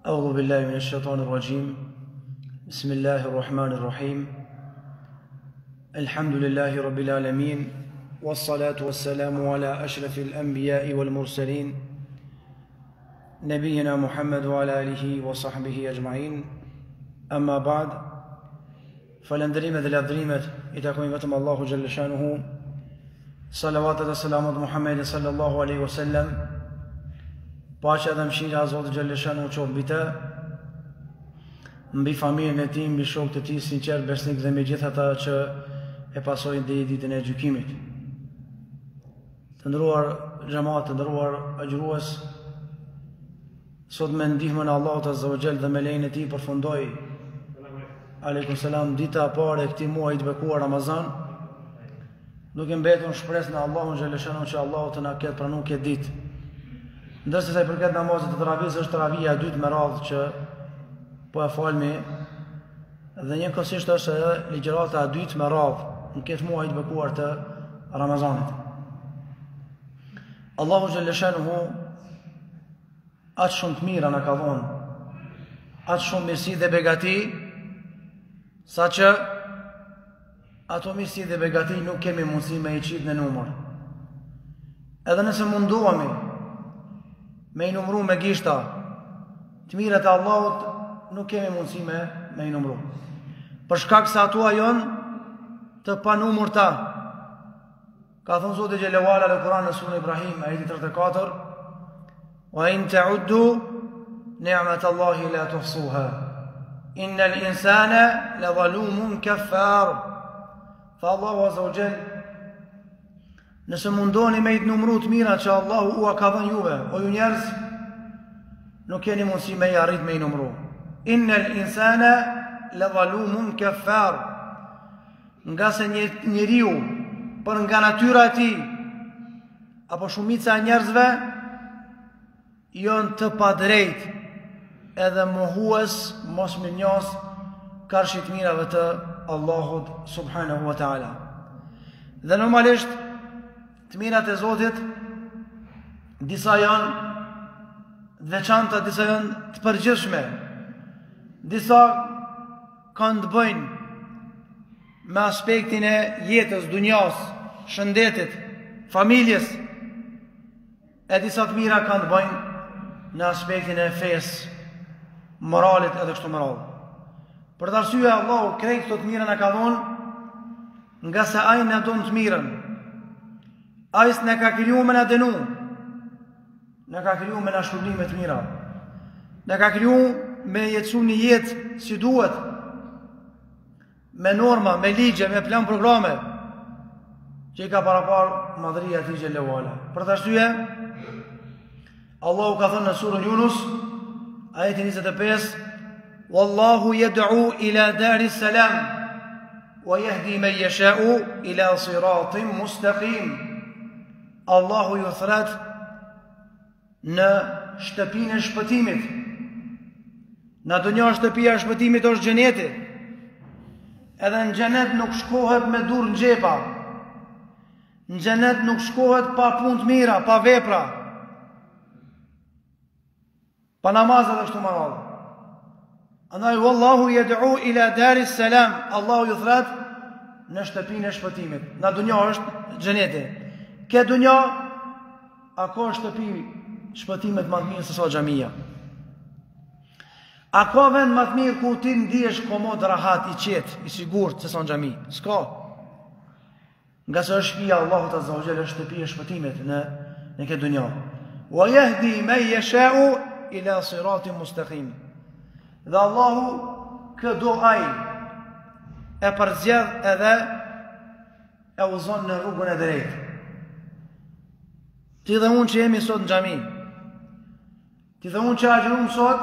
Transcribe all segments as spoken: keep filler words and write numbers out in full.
أعوذ بالله من الشيطان الرجيم بسم الله الرحمن الرحيم الحمد لله رب العالمين والصلاة والسلام على أشرف الأنبياء والمرسلين نبينا محمد وعلى آله وصحبه أجمعين أما بعد فالندريمة الأدريمة إتاكم بتم الله جل شانه صلوات والسلام محمد صلى الله عليه وسلم Paqja dhe mëshira e Zotit xhaleshanu qoftë mbi të, mbi familjen e tij, mbi shokët e tij sinqert besnik dhe mbi gjithë ata që e pasojnë deri ditën e gjykimit. Të nderuar xhamat, të nderuar agjërues, sot me ndihmën e Allahut azza wa jall dhe me lejen e tij përfundoi aleikum selam dita e parë e këtij muaji të bekuar Ramazan, duke mbetur shpresë në Allahun xhaleshanu që Allahu të na ketë pranuar këtë ditë. Ndërsa sa i përket namazit të taravih, është taravija e dytë me radhë që po e falmi, dhe njëkohësisht është edhe ligjërata e dytë me radhë në këtë muaj të bekuar të Ramazanit. Allahu xhaleshanuhu aq shumë të mira na ka dhënë, aq shumë mirësi dhe begati, saqë ato mirësi dhe begati nuk kemi mundësi me i qitë në numër. Edhe nëse munduami me i numru me gishta të mirat e Allahut, nuk kemi mundësi me, me i numru. Për shkak se ato janë të panumërta. Ka thënë Zoti xhallahu ala në Kur'an në surën Ibrahim, ajeti tridhjetë e katër, "Wa in ta'uddu ni'matallahi la tuhsuha. Innal insana la zalumun kaffar." Fa Allahu azza wa jall, nëse mundoni me i të numru të mira që Allahu ua ka dhënë juve, o ju njerëz, nuk keni mundësi me i arrit me i numru. Innal insana la zalumun kaffar. Nga se njeriu, për nga natyra e tij, apo shumica e njerëzve, janë të padrejt, edhe mohues, mosmirnjos, karshit mirave të Allahut subhanahu wa ta'ala. Dhe normalisht, të mirat e Zotit, disa janë veçanta, disa janë të përgjithshme, disa kanë të bëjnë me aspektin e jetës, dunjas, shëndetit, familjes, e disa të mira kanë të bëjnë në aspektin e fesë, moralit edhe kështu me radhë. Për të arsye Allahu krejt këto të mira na ka dhënë, nga se ai na don të mirën. Ai s'na ka kriju me na dënu, na ka kriju me na shpërblim të mira, na ka kriju me jetësu një jetë si duhet, me norma, me ligje, me plan programe, që i ka parapar madhëria e tij xhallahu ala. Për të arsye, Allahu ka thënë në surën Yunus, ajeti njëzet e pesë, "Wallahu yad'u ila daris salam, wa yahdi man yasha'u ila siratin mustaqim." Allahu ju thret në shtëpinë e shpëtimit. Në dunja shtëpia e shpëtimit është xheneti. Edhe në xhenet nuk shkohet me dur në xhepa. Në xhenet nuk shkohet pa punë të mira, pa vepra, pa namaz edhe kështu me radhë. Andaj wallahu yad'u ila daris salam, Allahu ju thret në shtëpinë e shpëtimit. Në dunja është xheneti. Ke dunja, a ka shtëpi shpëtimet më të mirë se sa xhamia? A ka vend më të mirë ku ti ndihesh komod, rahat, i qetë, i sigurt se sa në xhami? S'ka. Nga se është shtëpia Allahut azza wa jalla, shtëpia e shpëtimit në në këtë dunja. Wa yahdi man yasha'u ila siratin mustaqim. Dhe Allahu këdo ai e përzgjedh edhe e uzon në rrugën e drejtë. Ti dhe unë që jemi sot në xhami, ti dhe unë që agjërum sot,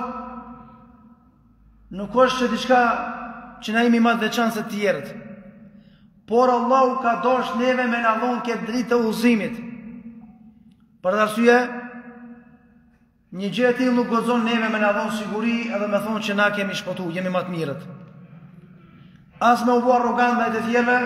nuk është që diçka që na jemi më të veçantë se të tjerët, por Allahu ka dashur neve me na dhënë këtë dritë të udhëzimit. Për arsye, një gjë e tillë nuk gëzon neve me na dhënë siguri edhe me thonë që na kemi shpëtuar, jemi më të mirët. As me u bë arrogant me të tjerëve,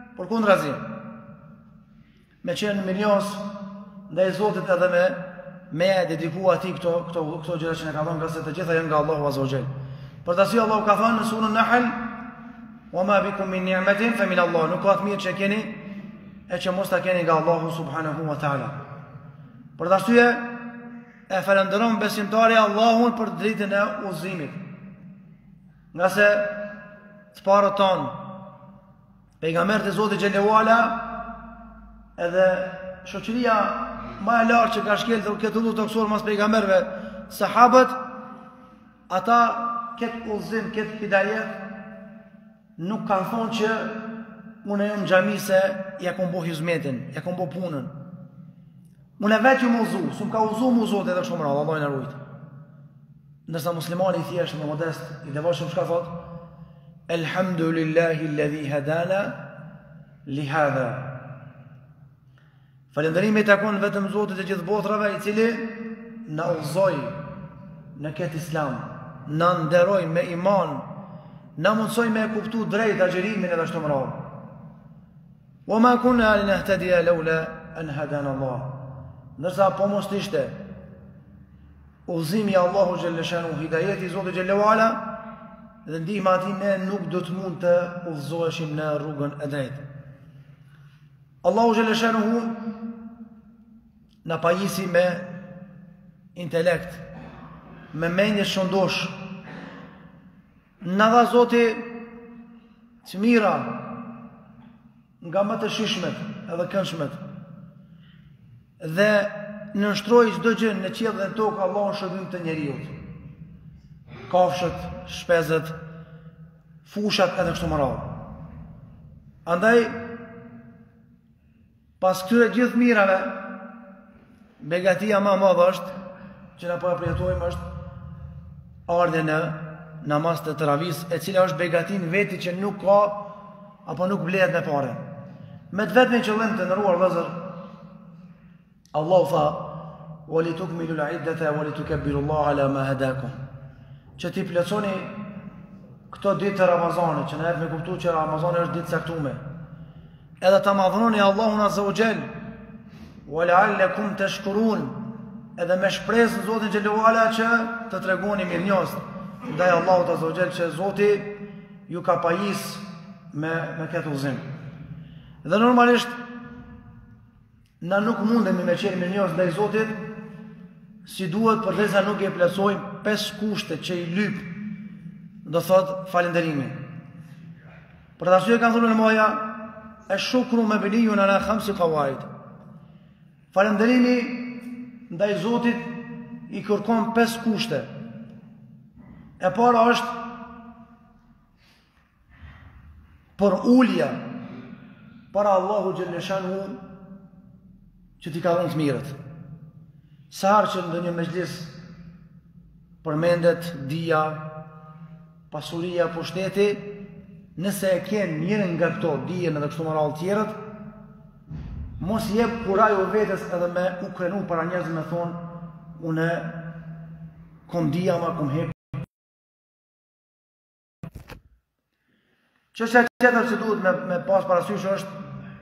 përkundrazi, me qenë mirënjohës ndaj Zotit edhe me me e dediku ati këto, këto, këto gjëra që ne ka thonë, nga se të gjitha janë nga Allahu Azza wa Jall. Për të arsye Allahu ka thënë në surën Nahl, wa ma bikum min ni'matin fa min Allah, nuk ka të mirë që keni e që mos ta keni nga Allahu subhanahu wa ta'ala. Për të arsye e falenderon besimtari Allahun për dritën e udhëzimit. Nga se të parët tonë, pejgamberët e Zotit xhallahu ala, edhe shoqëria më e lartë që ka shkelë këtë udhë të kësuar mas pejgamberëve, sahabët, ata këtë udhëzim, këtë hidajet, nuk kanë thonë që unë e jam xhami se ja kom bo hizmetin, ja kom bo punën. Unë e vetë ju më uzu, su më ka uzu më uzot edhe shumë radhë, Allah i në rujtë. Nërsa muslimani i thjeshtë dhe modest, i devotshëm shka thot, Elhamdulillahi alladhi hadana li hadha. Falënderimi i takon vetëm Zotit e gjithë botrave, i cili na udhëzoi në këtë islam, na nderoi me iman, na mundsoi me e kuptu drejt agjerimin edhe ashtu më radhë. Wa ma kunna linahtadiya lawla an hadana Allah. Nërsa po mos të ishte udhëzimi Allahu xhalleshanu, hidajeti Zotit xhallahu ala, dhe ndihma ati, ne nuk do të mund të udhëzoheshim në rrugën e drejtë. Allahu xhalleshanu na pajisi me intelekt, me mendje shëndosh, na dha Zoti të mira nga më të shishmet edhe këndshmet, dhe nënshtroi çdo gjë në qiell dhe në tokë Allahu shërbim të njeriut. Kafshët, shpezët, fushat edhe kështu me radhë. Andaj pas këtyre gjithë mirave, begatia më e madhe është që na po e përjetojmë është ardha në namaz të teravis, e cila është begatin veti që nuk ka apo nuk blehet me parë. Me të vetmin qëllim të ndëruar vëllezër, Allahu tha: "Wa li tukmilu al-iddata wa li tukabbiru Allah ala ma hadakum." Që ti plotësoni këto ditë të Ramazanit, që na jep me kuptu që Ramazani është ditë caktuar. Edhe ta madhroni Allahun Azza wa Jall, wa la'allakum tashkurun, edhe me shpresën Zotin xhallahu ala që të tregoni mirënjohës ndaj Allahut Azza wa Jall, që Zoti ju ka pajis me me këtë udhëzim. Dhe normalisht na nuk mundemi me qenë mirënjohës ndaj Zotit si duhet, përderisa nuk e plotësojmë pesë kushte që i lyp, do thot falënderimi. Për të arsye kanë thënë ulemaja, ash-shukru mabniyun ala khamsi qawaid. Falënderimi ndaj Zotit i kërkon pesë kushte. E para është për ulja para Allahu xhaleshanu që ti ka dhënë të mirët. Sa herë që në ndonjë mezhlis përmendet dia, pasuria, pushteti, nëse e ken njërin nga këto, dijen edhe kështu me radhë tjerët, mos jep kuraj u vetes edhe me u krenu para njerëzve me thonë unë kom dia ma kom hep. Çështja tjetër që duhet me, me pas parasysh është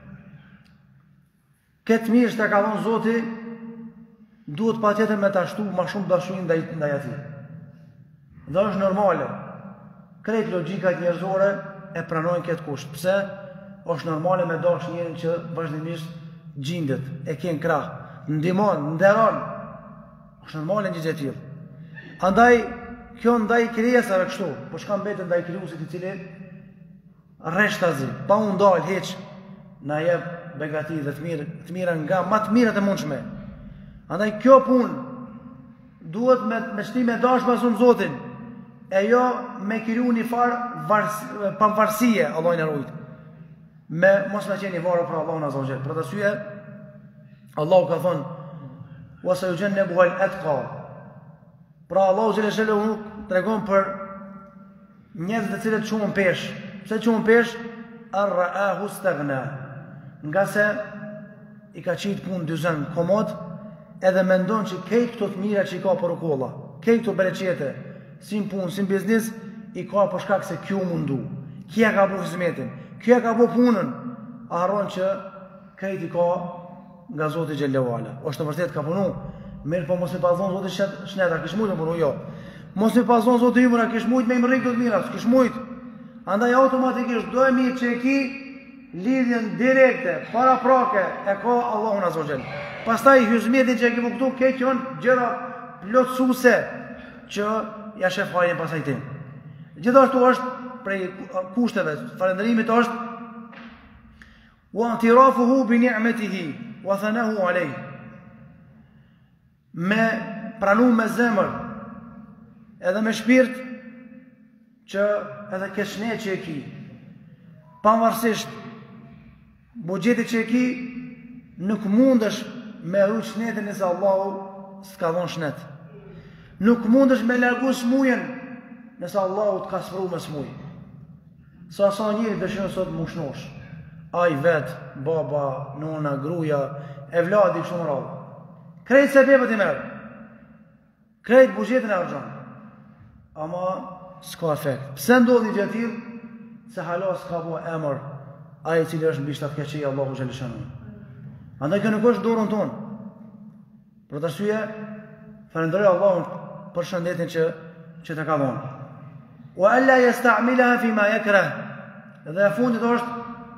këtë mirë që ka dhënë Zoti, duhet patjetër me ta shtu më shumë dashuri ndaj ndaj atij. Dhe është normale. Krejt logjikat njerëzore e pranojnë këtë kusht. Pse? Është normale me dash njërin që vazhdimisht gjindet, e kien krah, ndihmon, nderon. Është normale një gjë e tillë. Andaj kjo ndaj krijesave kështu, po çka mbetet ndaj krijuesit i cili rreshtazi, pa u ndal hiç, na jep begati dhe të mirë, të mira nga më të mirat e mundshme. Andaj kjo punë duhet me me shtime dash pasun Zotin, e jo me kriju një farë pavarësie, Allah i na ruaj. Me mos me qenë i varur për Allahun Azza wa Jall. Për të arsye Allahu ka thonë: "Wa sayujannabuha al-atqa." Pra Allahu xhaleshalahu tregon për njerëzit të cilët quhen pesh. Pse quhen pesh? Ar-ra'ahu istaghna. Nga se i ka qitë punë dyzen komod, edhe mendon që kejt këto të mira që i ka për ukolla, kejt këto bereqete, si punë, si biznis, i ka për shkak se kjo mundu, kja ka bu hizmetin, kja ka bu punën, a harron që kejt i ka nga Zoti xhallahu ala. Është të vërtet ka punu, Mirë po mos me pa thonë Zotit shneta, kish mujtë më punu, jo. Mos me pa thonë Zotit imëra, kish mujtë me më rikë të të mira, kish mujtë. Andaj automatikisht do e mirë që e ki lidhjen direkte, para prake, e ka Allahun Azza wa Jall. Pastaj hizmetin që e ke këtu, ke që janë gjëra plotësuese që ja shef hajën pasaj tim. Gjithashtu është prej kushteve falënderimit është wa i'tirafuhu bi ni'matihi wa thanahu alayh. Me pranu me zemër edhe me shpirt që edhe ke shnet që e ki, pavarësisht buxhetit që e ki, nuk mundesh me rrujt shnetin nëse Allahu s'ka dhon shnet. Nuk mundesh me largu smujen nëse Allahu t'ka sfru me smuj. Sa sa njëri dëshiron sot më shnosh. Ai vet, baba, nona, gruaja, e vladi kështu më radhë. Krejt se bebët i merë. Krejt buxhetin e harxhon. Ama s'ka efekt. Pse ndodhi gjë tillë? Se hala s'ka bo emër ai i cili është mbi shtatë keqësi Allahu xhallahu shanu. Andaj kjo nuk është dorën tonë. Për të arsye, falenderoj Allahun për shëndetin që që të ka dhënë. Wa alla yasta'milaha fi ma yakrah. Dhe e fundit është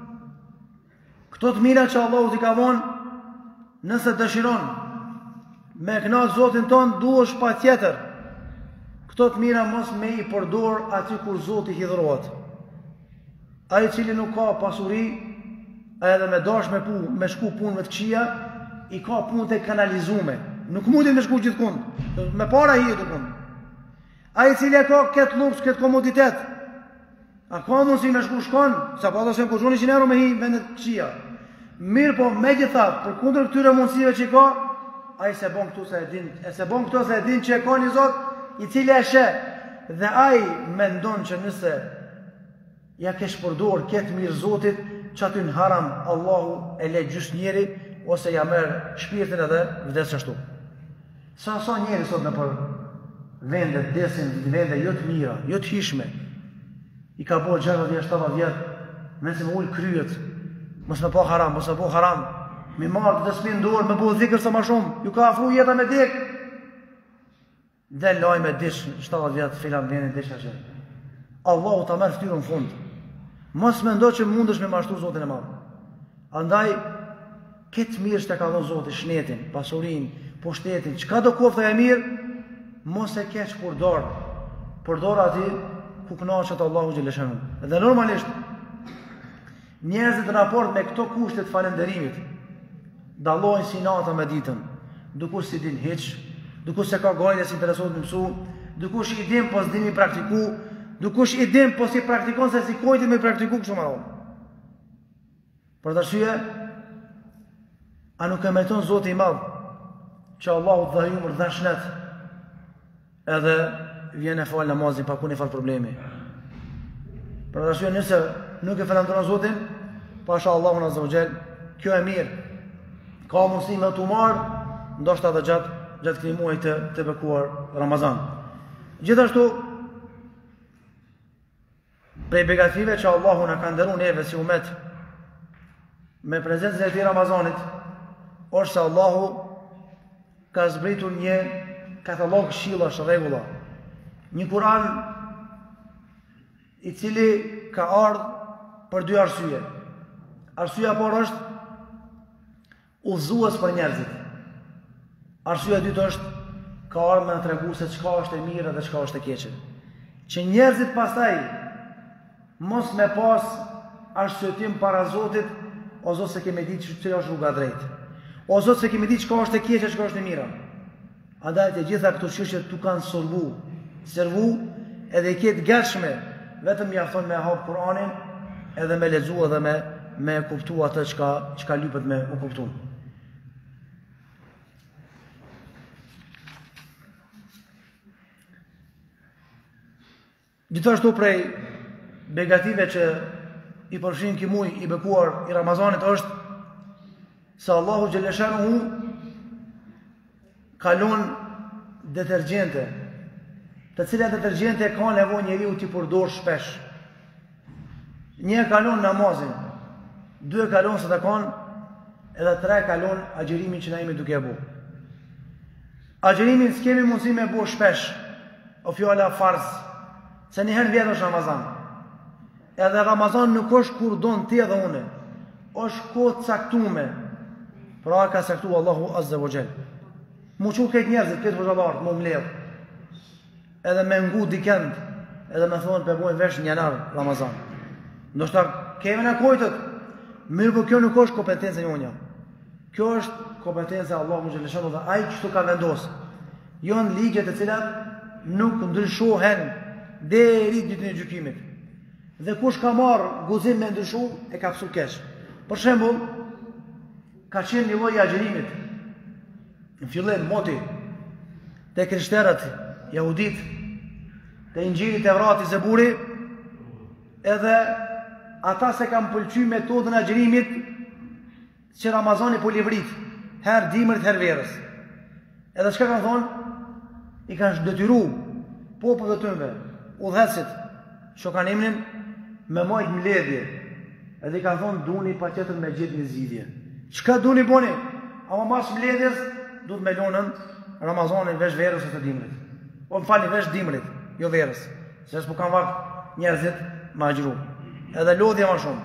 këto të mira që Allahu t'i ka dhënë, nëse dëshiron me kënaq Zotin ton, duhesh patjetër këto të mira mos me i përdor aty kur Zoti hidhrohet. Ai i cili nuk ka pasuri, edhe me dash me pu, me shku punëve të këqija, i ka punë të kanalizume. Nuk mundi me shku gjithkund, me para hi e të kund. Ai i cili e ka këtë luks, këtë komoditet, a ka mundësi me shku shkon, sa pa të se më kushoni qinë euro me hi vendet të këqija. Mirë po, me gjithat, për kundër këtyre mundësive që i ka, ai se bon këtu se e din, e se bon këtu se e din që e ka një Zot, i cili e she, dhe ai mendon që nëse ja kesh përdor këtë mirë Zotit, që aty në haram Allahu e le gjys njeri, ose ja merë shpirtin edhe vdes ashtu. Sa sa njeri sot në për vendet, desin, vendet jo të mira, jo të hishme, i ka bo gjashtëdhjetë vjet, shtatëdhjetë vjet, me se më ullë kryet, mos me po haram, mos me po haram, mi marë të smin dorë, me bu dhikër sa ma shumë, ju ka afru jeta me dik, dhe laj me dish, shtatëdhjetë vjet, filan vendin dish ashe. Allahu ta merë ftyrën fund. Mos me ndo që mundesh me mashtu Zotin e madh. Andaj, këtë mirë që te ka dhënë Zoti, shnetin, pasurin, pushtetin, çka do kofta e mirë, mos e keq përdor. Përdor aty ku kënaqet Allahu xhallahu xhanu. Dhe normalisht njerëzit në raport me këto kushte të falënderimit dallojnë si nata me ditën. Dikush si din hiç, dikush se ka gojë si interesohet me mësu, dikush i din po s'dini praktiku, dikush i din po si praktikon se si kujti me praktiku kështu më radhë. Për të arsye, a nuk e meriton Zoti i madh që Allahu të dhajë umër dhashnet edhe vjen e fal namazin pa kuni fal problemi. Për të arsye, nëse nuk e falënderon Zotin, pasha Allahun azza wa jall, kjo e mirë. Ka mundësi me të marë, ndoshta edhe gjatë gjatë këtij muaji të, të bekuar Ramazan. Gjithashtu, prej begative që Allahu na ka ndëruar neve si umet me prezencën e këtij Ramazanit, është se Allahu ka zbritur një katalog këshillash, rregulla, një Kur'an i cili ka ardhur për dy arsye. Arsyeja por është udhëzues për njerëzit. Arsyeja e dytë është ka ardhur me të tregu se çka është e mirë dhe çka është e keqe. Që njerëzit pastaj mos me pas arsyetim para Zotit, o Zot se kemi ditë çfarë është rruga drejt. O Zot se kemi ditë çka është e keqe, çka është e mira. Andaj të gjitha këto çështje tu kanë solvu, servu, edhe i ketë gatshme, vetëm mjafton me hap Kur'anin, edhe me lexuar dhe me me kuptuar atë çka çka lypet me u kuptuar. Gjithashtu prej begative që i përfshin ky muaj i bekuar i Ramazanit është se Allahu xhaleshanuhu kalon detergjente, të cilat detergjente ka nevojë njeriu t'i përdor shpesh. Një kalon namazin, dy kalon sadakan, edhe tre kalon agjërimin që na jemi duke e bu. Agjerimin s'kemi mundësi me bo shpesh, o fjala farz, se njëherë vjetë është Ramazan. Edhe Ramazan nuk është kur donë ti edhe une, është kohë caktume, pra ka caktu Allahu Azza wa Jall. Mu që këtë njerëzit, këtë vëzhalartë, mu mledhë, edhe me ngu dikend, edhe me thonë për bojnë vesh njënar Ramazan. Ndoshta kemi në kojtët, mirë për kjo nuk është kompetencë një unja. Kjo është kompetencë Allahu Gjellëshanu dhe ajë kështu ka vendosë. Jonë ligjet e cilat nuk ndryshohen deri ditën e gjykimit. Dhe kush ka marrë guzim me ndryshu, e ka pësu kesh. Për shembull, ka qenë një lloj agjerimit. Në fillim moti te krishterët, jahudit, te Injili, Tevrati, Zeburi, edhe ata se kam pëlqy metodën e agjerimit që Ramazani po livrit, her dimrit, her verës. Edhe çka kanë thonë? I kanë detyru popujve të tyre, udhëheqësit, që kanë emrin me majt mbledhje. Edhe i kanë thonë duni patjetër me gjetë një zgjidhje. Çka duni boni? Ama mas mbledhjes duhet me lonën Ramazanin vesh verës ose dimrit. O më falni vesh dimrit, jo verës. Se s'po kanë vakt njerëzit me agjëru. Edhe lodhja më shumë.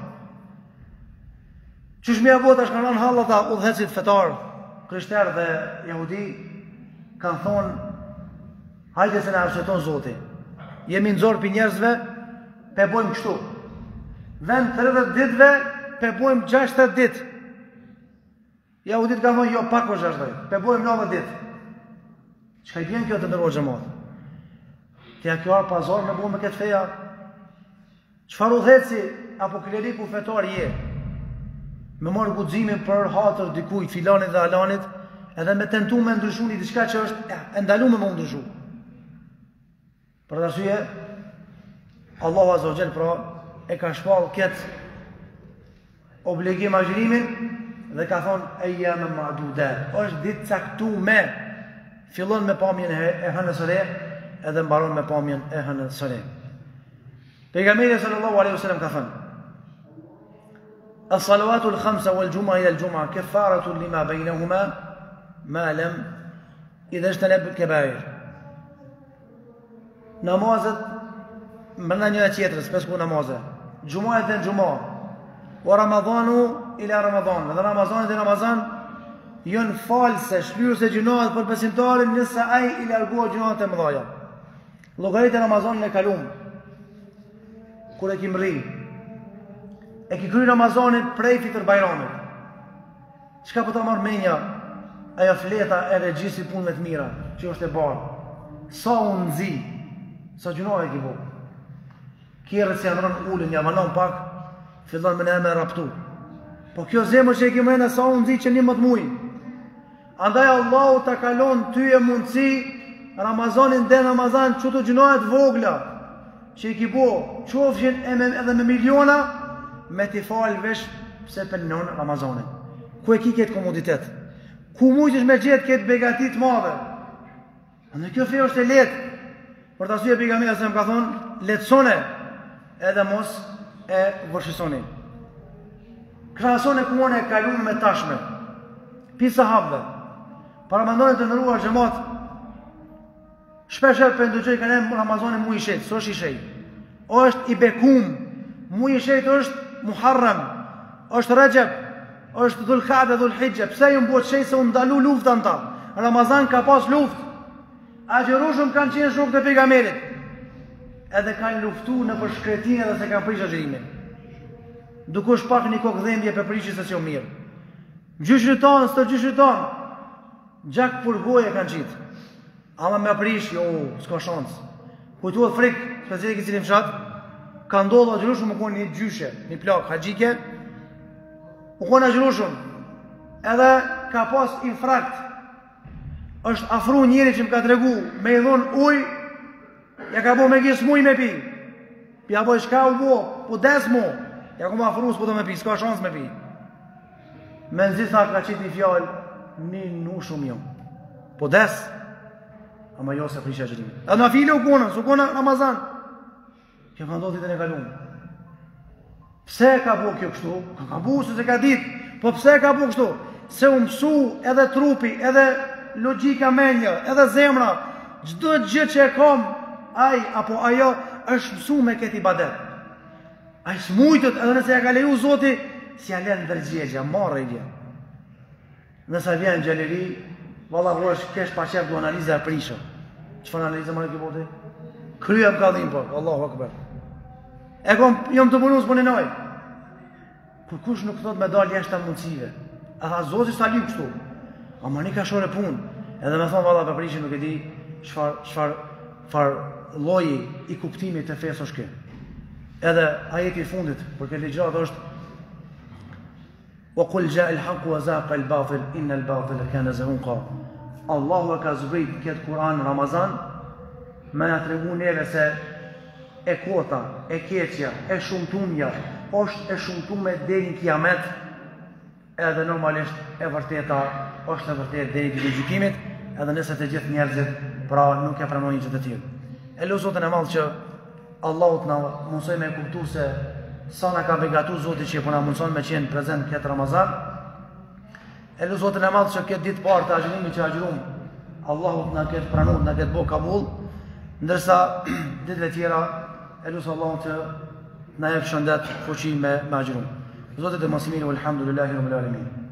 Qysh me avota është kanë rënë hallata udhëheqësit fetar, krishterë dhe jahudi, kanë thonë hajde se na arsyeton Zoti. Jemi nxorë për njerëzve, pe bojmë kështu. Vend tridhjetë ditëve, pe bojmë gjashtëdhjetë ditë. Jahudit kanë thonë jo pak për gjashtëdhjetë, pe bojmë nëntëdhjetë ditë. Çka i bjen kjo të ndërrojë xhamat? Tja kjo arë pazar me bojmë me këtë feja. Çfarë udhëheqësi apo kleriku fetar je? Me marrë guximin për hatër dikujt, filanit dhe alanit, edhe me tentu me ndryshu një diçka që është e ndalume me ndryshu. Për të arsye, Allahu Azza wa Jall pra e ka shpall këtë obligim agjërimin dhe ka thonë eyyam ma'dudat. Është ditë caktume. Fillon me pamjen e hënës së re edhe mbaron me pamjen e hënës së re. Pejgamberi sallallahu alaihi wasallam ka thënë: "As-salawatu al-khamsa wal-jumu'a ila al-jumu'a kafaratu lima baynahuma ma lam idha ijtanaba al-kaba'ir." Namazet brenda njëra tjetrës, pesë namazet. Xhumua dhe xhumua. Wa Ramadhanu ila Ramadan. Dhe Ramazani dhe Ramazan janë false, shlyerëse gjinohet për besimtarin nëse ai i largohet gjinohet e mëdha. Llogaritë e Ramazanit e kalum. Kur e kim rri, e ki kry Ramazanin prej fitër bajramit. Çka po ta marr menja ajo fleta e regjistrit punëve të mira, që është e bardhë. Sa unë nzi, sa gjinohet e ki bo. Kjerët se janë rënë ullin, ja manon pak, fillon me ne me raptu. Po kjo zemër që e ki mrejnë, sa unë nzi që një më të mujnë. Andaj Allahu ta kalon ty e mundësi Ramazanin dhe Ramazan që të gjinohet vogla, që i ki bo, qofshin edhe me miliona, me t'i falë vesh pse pëlnon Ramazanin. Ku e ki këtë komoditet? Ku mujtësh me gjithë këtë begatit madhe? Në kjo fe është e letë. Për të arsye pejgamberi se më ka thonë, letësone edhe mos e vërshësoni. Krahasone kuon e kaluar me tashme. Pi sahabëve. Para mendonit të ndëruar xhamat, shpesh për ndëgjoj kanë në Ramazanin muaj i shet, s'është i shet. Është i bekum. Muaj i shet është Muharram, është Rajab, është Dhul-Qa'da, Dhul-Hijja. Pse ju mbot shet se u ndalu lufta në ta? Ramazan ka pas luftë. Agjërushëm kanë qenë shokët e pejgamberit. Edhe kanë luftu në përshkretinë edhe se kanë prish agjërimin. Dukush pak një kokë dhembje për prishje se që mirë. Gjyshrit tonë, së të gjyshrit tonë, gjak për goje kanë qitë. Ama me prish, jo, s'ka shansë. Kujtuat frikë, specifikt i cilin fshat, ka ndodhë agjërushëm më konë një gjyshe, një plakë, haqike, më konë agjërushëm, edhe ka pas infrakt. Është afru njëri që më ka tregu me i dhonë uj, ja ka bo me gjisë muj me pi. Pja boj shka u bo, po des mu, ja ku më afru s'po do me pi, s'ka shansë me pi. Me nëzitha ka qitë një fjallë, një nu shumë jo. Po des, ama jo se prisha gjërimi. Edhe në fili u konën, s'u konën Ramazan. Kjo ka ndodhë ditën e kalumë. Pse ka bo kjo kështu? Ka ka bu, se se ka ditë, po pse ka bo kështu? Se u mësu edhe trupi, edhe logjika menja, edhe zemra, çdo gjë që e kam, ai apo ajo është mësuar me këtë ibadet. Ai smujtët edhe nëse ja ka leju Zoti, si ja lën ndërgjegja, marrë gjë. Nëse vjen xheleri, valla rosh kesh pa qef do analizë e prishë. Çfarë analizë më ke bëti? Kryem kallim po, Allahu akbar. E kom jam të punues po nenoj. Kur kush nuk thot me dal jashtë mundësive. A tha Zoti sa lim kështu. Ama ne ka shore punë. Edhe më thon valla pa prishë nuk e di çfar çfar far lloji i kuptimit të fesë është ky. Edhe ajeti i fundit për këtë ligjrat është وَقُلْ جَاءَ الْحَقُّ وَزَاقَ الْبَاطِلُ إِنَّ الْبَاطِلَ كَانَ زَهُوقًا. Allahu e ka zbrit këtë Kur'an Ramazan me na tregu neve se e kota, e keqja, e shumtumja është e shumtume deri në kiamet, edhe normalisht e vërteta është e vërtetë deri në gjykimit, edhe nëse të gjithë njerëzit pra nuk e pranojnë gjë të tillë. E lutem Zotin e Madh që Allahu të na mundsoj me kuptu se sa na ka begatu Zoti që po na mundson me qenë prezent këtë Ramazan. E lutem Zotin e Madh që këtë ditë parë të agjërimit që agjërum, Allahu të na ketë pranuar, na ketë bëu kabull, ndërsa ditët e tjera e lutem Allahun që na jep shëndet fuqi me agjërum. Zoti të mos i mirë, alhamdulillahi rabbil alamin.